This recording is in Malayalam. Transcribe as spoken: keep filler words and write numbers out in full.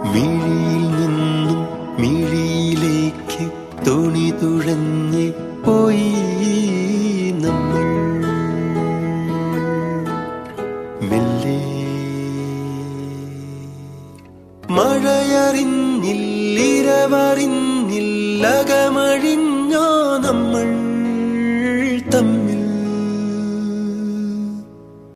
മിഴിയിൽ നിന്നും മിഴിയിലേക്ക് തോണി തുഴഞ്ഞ് പോയി നമ്മൾ മെല്ലെ. മഴയറിഞ്ഞില്ലിരവറിഞ്ഞില്ലകമഴിഞ്ഞോ നമ്മൾ തമ്മിൽ.